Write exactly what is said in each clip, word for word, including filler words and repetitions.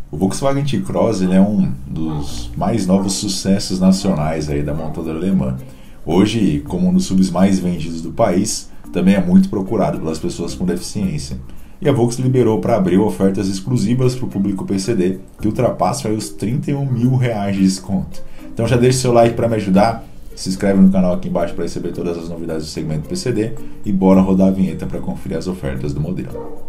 O Volkswagen T-Cross ele é um dos mais novos sucessos nacionais aí da montadora alemã. Hoje, como um dos subs mais vendidos do país, também é muito procurado pelas pessoas com deficiência. E a Volks liberou para abril ofertas exclusivas para o público P C D, que ultrapassam aí os trinta e um mil reais de desconto. Então já deixa seu like para me ajudar, se inscreve no canal aqui embaixo para receber todas as novidades do segmento P C D e bora rodar a vinheta para conferir as ofertas do modelo.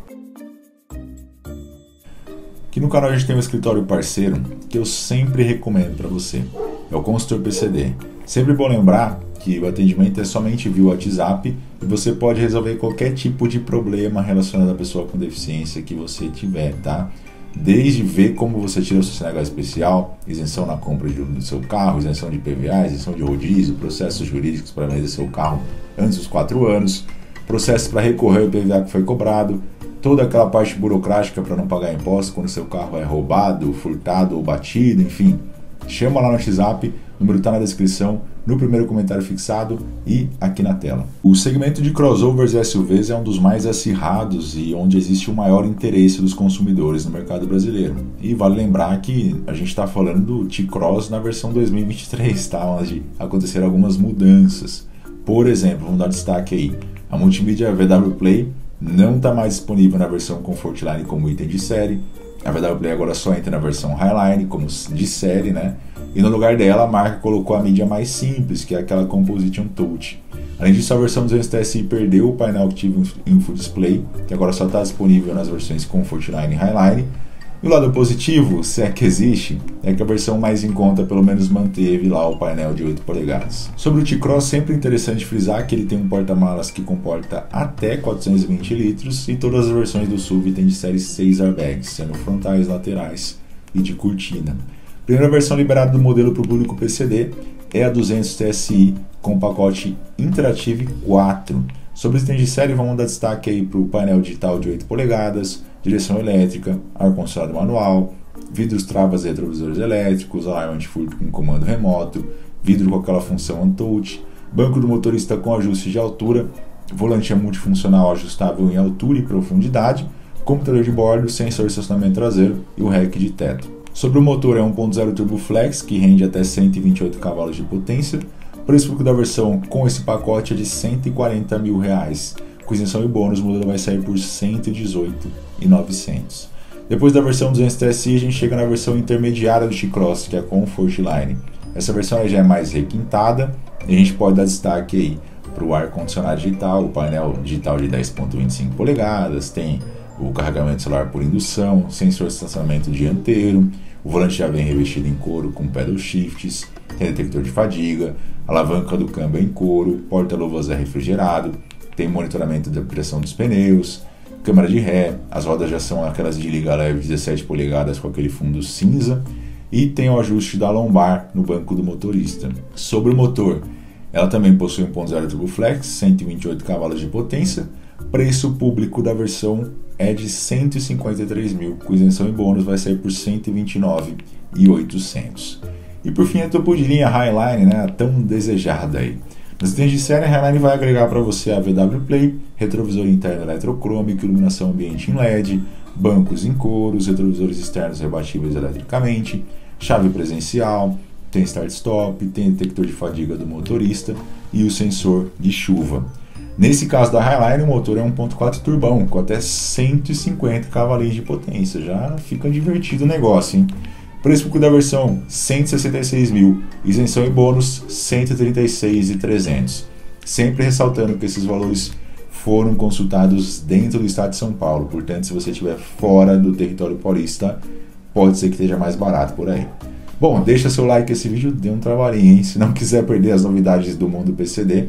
Aqui no canal a gente tem um escritório parceiro que eu sempre recomendo para você, é o Consultor P C D. Sempre bom lembrar que o atendimento é somente via WhatsApp e você pode resolver qualquer tipo de problema relacionado à pessoa com deficiência que você tiver, tá? Desde ver como você tira o seu C N H especial, isenção na compra do seu carro, isenção de I P V A, isenção de rodízio, processos jurídicos para vender seu carro antes dos quatro anos, processos para recorrer ao I P V A que foi cobrado, toda aquela parte burocrática para não pagar imposto quando seu carro é roubado, furtado ou batido, enfim. Chama lá no WhatsApp, o número está na descrição, no primeiro comentário fixado e aqui na tela. O segmento de crossovers e S U Vs é um dos mais acirrados e onde existe o maior interesse dos consumidores no mercado brasileiro. E vale lembrar que a gente está falando do T-Cross na versão dois mil e vinte e três, tá? Onde aconteceram algumas mudanças. Por exemplo, vamos dar destaque aí, a multimídia V W Play não está mais disponível na versão Comfortline como item de série. A V W Play agora só entra na versão Highline como de série, né? E no lugar dela a marca colocou a mídia mais simples, que é aquela Composition Touch. Além disso, a versão duzentos T S I perdeu o painel Active Info Display, que agora só está disponível nas versões Comfortline e Highline. E o lado positivo, se é que existe, é que a versão mais em conta pelo menos manteve lá o painel de oito polegadas. Sobre o T-Cross, sempre interessante frisar que ele tem um porta-malas que comporta até quatrocentos e vinte litros e todas as versões do S U V têm de série seis airbags, sendo frontais, laterais e de cortina. A primeira versão liberada do modelo para o público P C D é a duzentos T S I com pacote Interactive quatro. Sobre os itens de série, vamos dar destaque aí para o painel digital de oito polegadas, direção elétrica, ar-condicionado manual, vidros, travas e retrovisores elétricos, alarme antifurto com comando remoto, vidro com aquela função on-touch, banco do motorista com ajuste de altura, volante multifuncional ajustável em altura e profundidade, computador de bordo, sensor de estacionamento traseiro e o rack de teto. Sobre o motor é um ponto zero Turbo Flex, que rende até cento e vinte e oito cavalos de potência. O preço da versão com esse pacote é de cento e quarenta mil reais. Com isenção e bônus, o modelo vai sair por cento e dezoito mil e novecentos reais. Depois da versão duzentos T S I, a gente chega na versão intermediária do T-Cross, que é a Comfortline. Essa versão já é mais requintada e a gente pode dar destaque aí para o ar-condicionado digital, o painel digital de dez ponto vinte e cinco polegadas, tem o carregamento celular por indução, sensor de estacionamento dianteiro, o volante já vem revestido em couro com pedal shifts, tem detector de fadiga, alavanca do câmbio em couro, porta-luvas é refrigerado, tem monitoramento da pressão dos pneus, câmera de ré, as rodas já são aquelas de liga leve dezessete polegadas com aquele fundo cinza e tem o ajuste da lombar no banco do motorista. Sobre o motor, ela também possui um ponto zero Turbo Flex, cento e vinte e oito cavalos de potência, preço público da versão é de cento e cinquenta e três mil, com isenção e bônus vai sair por cento e vinte e nove mil e oitocentos reais. E por fim a topo de linha Highline, né, tão desejada aí. Nos itens de série, a Highline vai agregar para você a V W Play, retrovisor interno eletrocrômico, iluminação ambiente em L E D, bancos em couro, retrovisores externos rebatíveis eletricamente, chave presencial, tem start-stop, tem detector de fadiga do motorista e o sensor de chuva. Nesse caso da Highline, o motor é um ponto quatro turbão, com até cento e cinquenta cavalos de potência. Já fica divertido o negócio, hein? Preço da versão cento e sessenta e seis mil, isenção e bônus cento e trinta e seis mil e trezentos reais. Sempre ressaltando que esses valores foram consultados dentro do estado de São Paulo, portanto, se você estiver fora do território paulista, pode ser que esteja mais barato por aí. Bom, deixa seu like esse vídeo, dê um trabalhinho, hein? Se não quiser perder as novidades do mundo P C D,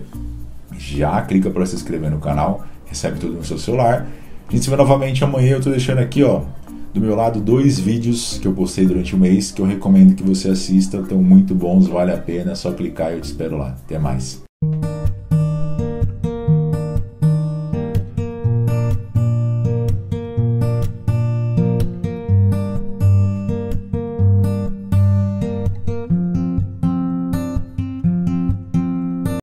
já clica para se inscrever no canal, recebe tudo no seu celular. A gente se vê novamente amanhã. Eu estou deixando aqui, ó, do meu lado, dois vídeos que eu postei durante o mês que eu recomendo que você assista, estão muito bons, vale a pena, é só clicar e eu te espero lá. Até mais.